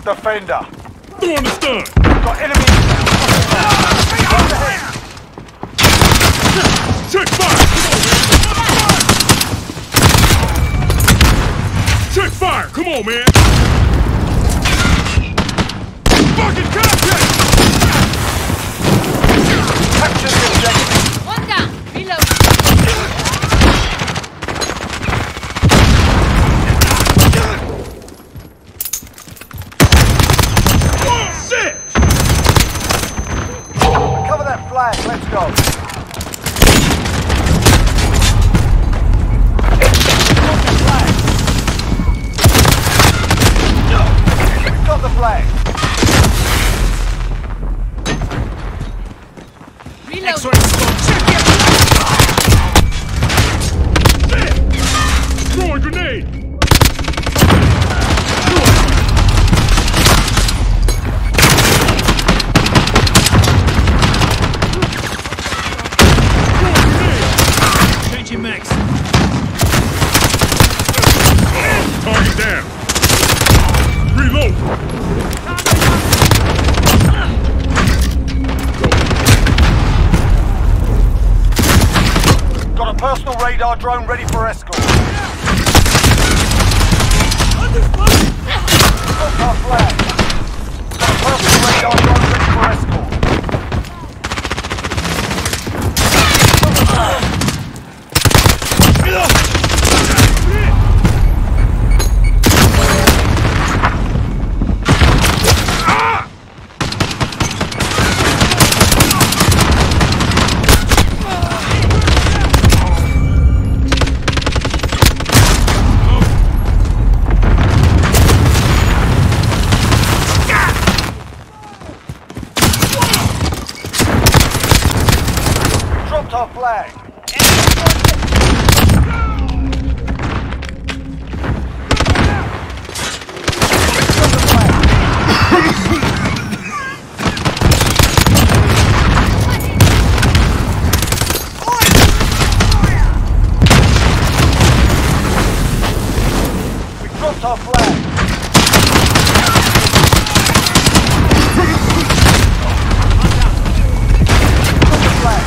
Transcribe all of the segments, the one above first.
defender. Throwing the stun. Got enemies. Check fire! Check fire! Come on, man! Fucking contact! Capture the objective. One down. Reload. Oh, shit! Cover that flag. Let's go. Got the flag. Reload. X-ray scope. Check it! Throwing grenade! Changing max. Target down. Reload. Got a personal radar drone ready for escort. Got our flag. Got a personal radar drone ready for escort. Got the flag. Dropped our flag. We dropped our flag. Dropped the flag.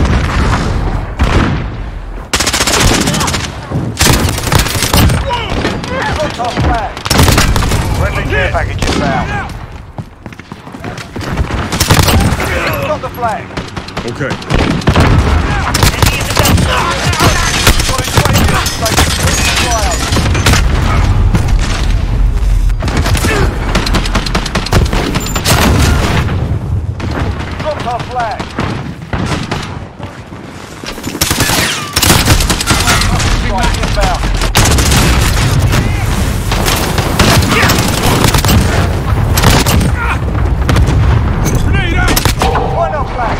Dropped our flag. Friendly care package inbound. Got the flag. Okay. Got a UAV on station. Fly over. Dropped our flag. Strike inbound. Grenade out! Find our flag.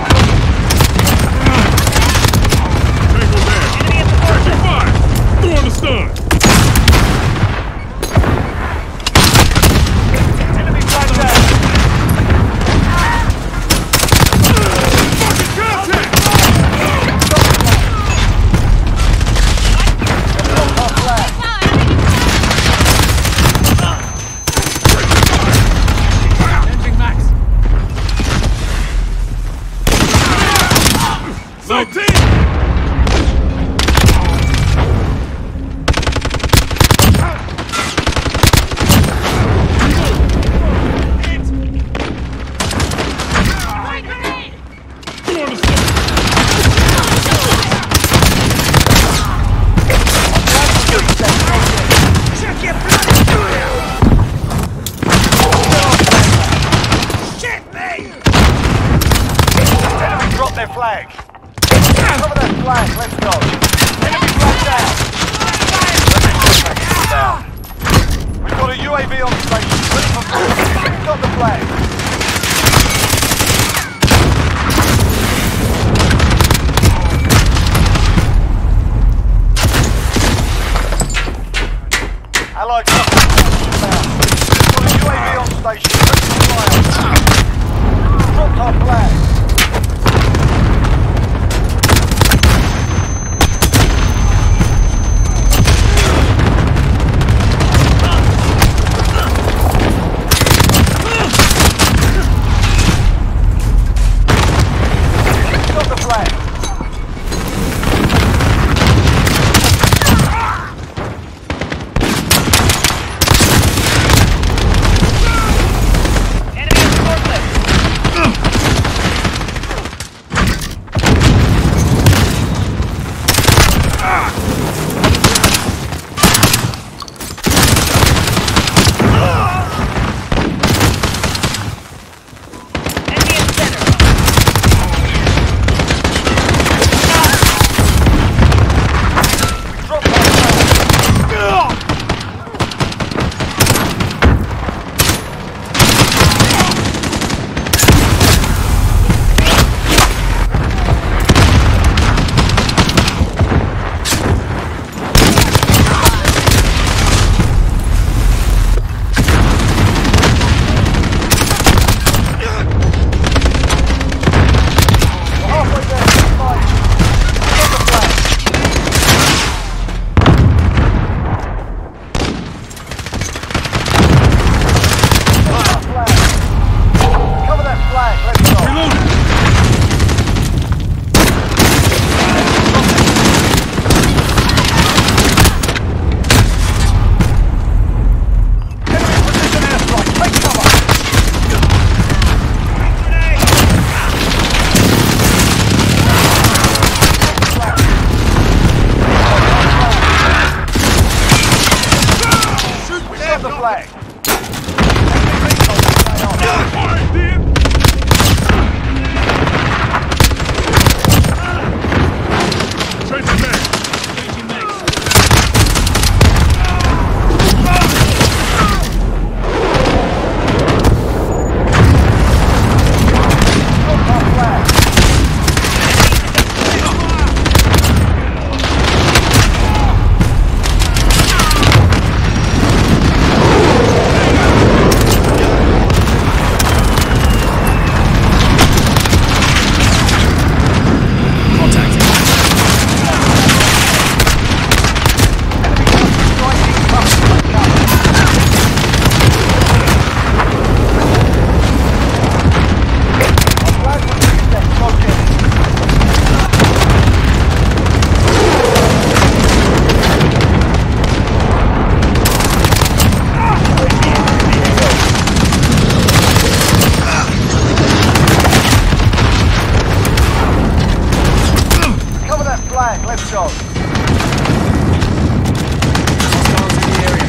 Tango down. Catching fire! Throwing the stun. Enemy flag down. Fucking contact! Dropped our flag. Changing max. Zotac! Throwing the stun. Check your blood. Shit, mate! Enemy dropped their flag. Cover that flag. Let's go. Enemy flag down. We've got a UAV on station. Ready for call. Got the flag. Allied traffic inbound. Got a UAV on station. Ready for fly over. Dropped our flag. go. Hostiles in the area.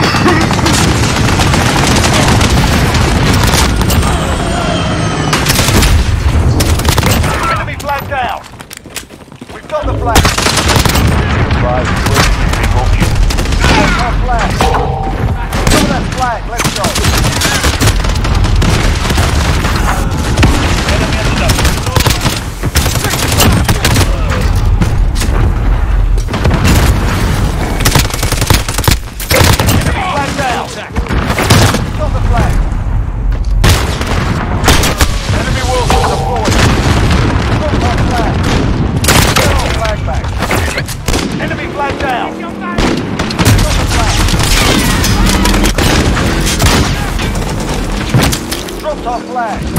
Enemy flag down. We've got the flag. Five, our flag. Cover that flag. Let's go. Enemy at the door. Flag down. Got the flag. Enemy Wilson deployed. Got our flag. Get our flag back. Enemy flag down. Got the flag. Dropped our flag.